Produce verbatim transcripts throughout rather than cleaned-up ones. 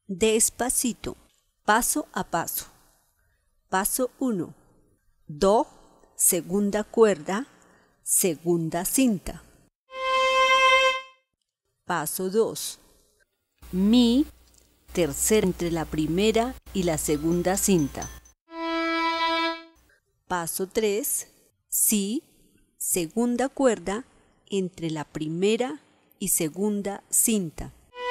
Despacito, paso a paso. Paso uno. Do, segunda cuerda, segunda cinta. Paso dos. Mi, tercera entre la primera y la segunda cinta. Paso tres. Si, segunda cuerda entre la primera y segunda cinta.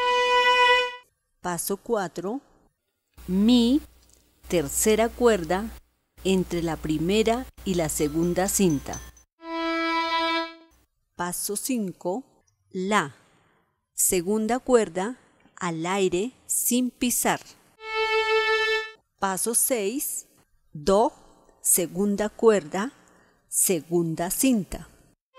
Paso cuatro. Mi, tercera cuerda entre la primera y la segunda cinta. Paso cinco. La, segunda cuerda al aire sin pisar. Paso seis. Do, segunda cuerda, segunda cinta.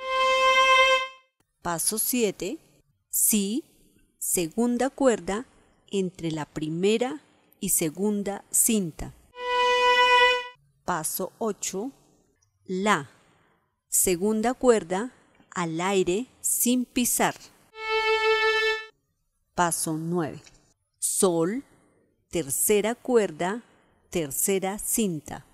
Paso siete. Si, segunda cuerda entre la primera y segunda cinta. Paso ocho. La, segunda cuerda al aire sin pisar. Paso nueve. Sol, tercera cuerda, tercera cinta.